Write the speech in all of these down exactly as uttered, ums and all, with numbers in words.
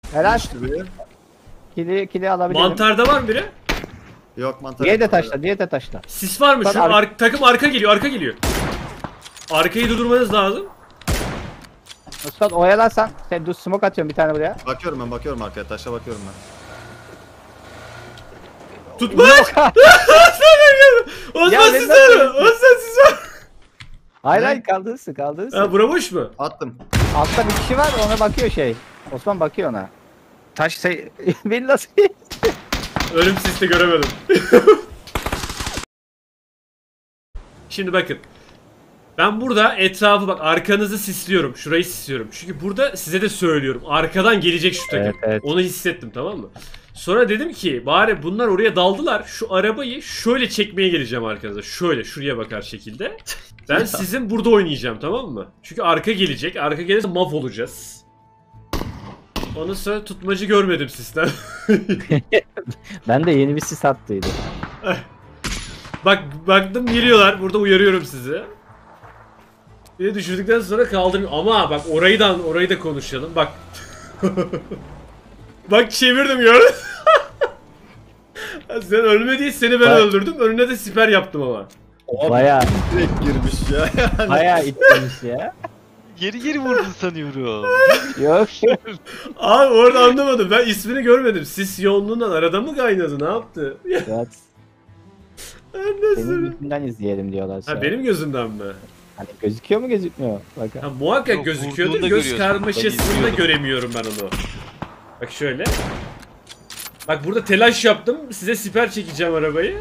Helal. Düştü bir. Kili, kili alabilirim. Mantarda var mı biri? Yok mantar. Diye de taşla, diye de taşla. Sis var mı? Bak Şu ar- ar takım arka geliyor, arka geliyor. Arkayı durdurmanız lazım. Osman oyalarsan sen dur smoke atıyorum bir tane buraya. Bakıyorum ben bakıyorum arkaya. Taşa bakıyorum ben. Tutma! Osman Ya siz ben var mı? Osman siz var mı? Hayır Ne? hayır kaldırırsın kaldırırsın. Ha bura boş mu? Attım. Altta bir kişi var ona bakıyor şey. Osman bakıyor ona. Taş şey beni nasıl Ölüm sisli göremedim. Şimdi bakın. Ben burada etrafı bak arkanızı sisliyorum. Şurayı sisliyorum. Çünkü burada size de söylüyorum. Arkadan gelecek şu takım. Evet, evet. Onu hissettim, tamam mı? Sonra dedim ki bari bunlar oraya daldılar. Şu arabayı şöyle çekmeye geleceğim arkanıza. Şöyle şuraya bakar şekilde. Ben sizin burada oynayacağım, tamam mı? Çünkü arka gelecek. Arka gelirse maf olacağız. Ondan sonra tutmacı görmedim sizden. Ben de yeni bir sis attıydı. Bak baktım geliyorlar. Burada uyarıyorum sizi. Bir de düşürdükten sonra kaldırmıyor. Ama bak orayı da orayı da konuşalım. Bak. Bak çevirdim gördün. Sen ölme değil seni ben Bak. öldürdüm. Önüne de siper yaptım ama. Bayağı Direkt girmiş ya. Yani. bayağı ittirmiş ya. Geri geri vurdun sanıyorum. Yok. Abi orada anlamadım. Ben ismini görmedim. Sis yoğunluğundan arada mı kaynadı? Ne yaptı? Evet. Anlasın. Senin yüzünden izleyelim diyorlar. Ha benim gözümden mi? Hani gözüküyor mu gözükmüyor? Bak. Ha, muhakkak Yok, gözüküyordur. vurduğunda Göz görüyorsun. Ben karmaşasında izliyorum. göremiyorum ben onu. Bak şöyle. Bak burada telaş yaptım. Size siper çekeceğim arabayı.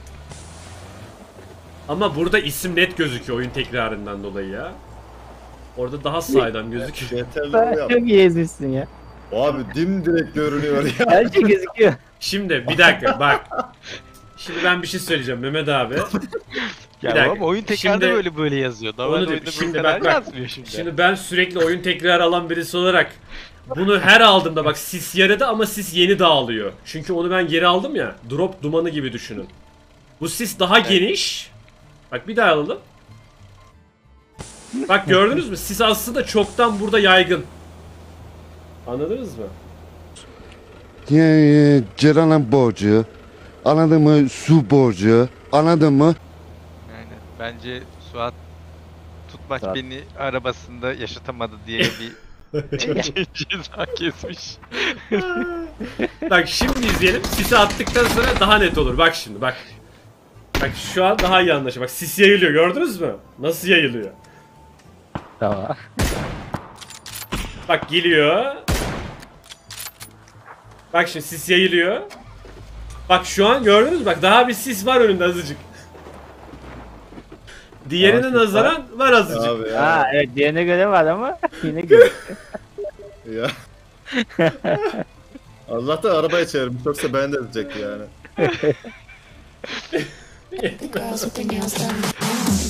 Ama burada isim net gözüküyor oyun tekrarından dolayı ya. Orada daha sağdan gözüküyor. Yeterli Sen bu yap. çok iyi ezmişsin ya. Abi dimdirek görünüyor ya. Her şey gözüküyor. Şimdi bir dakika bak. Şimdi ben bir şey söyleyeceğim Mehmet abi. Ya dakika. ama oyun tekrarda Şimdi- böyle böyle yazıyor. Onu Normalde diyor. oyunda Şimdi bu bak, kadar bak. yazmıyor şimdi. Şimdi ben sürekli oyun tekrar alan birisi olarak bunu her aldığımda bak sis yarıda ama sis yeni dağılıyor. Çünkü onu ben geri aldım ya. Drop dumanı gibi düşünün. Bu sis daha geniş. Bak bir daha alalım. Bak gördünüz mü? Sis aslında çoktan burada yaygın. Anladınız mı? Yani Ceren'in borcu, anladın mı? Su borcu, anladın mı? Yani bence Suat Tutmaç Suat. beni arabasında yaşatamadı diye bir ceza kesmiş. Bak şimdi izleyelim. Sisi attıktan sonra daha net olur. Bak şimdi bak. Bak şu an daha iyi anlaşılıyor. Bak sis yayılıyor gördünüz mü? Nasıl yayılıyor? Tamam. Bak geliyor. Bak şimdi sis yayılıyor. Bak şu an gördünüz mü? Bak daha bir sis var önünde azıcık. Diğerine Tamam, sis nazaran var azıcık. Abi ya. Ha evet diğerine göre var ama yine gözüküyor. Ya. Allah'tan arabaya çevirmiş yoksa ben de edecekti yani. The girls with their nails done.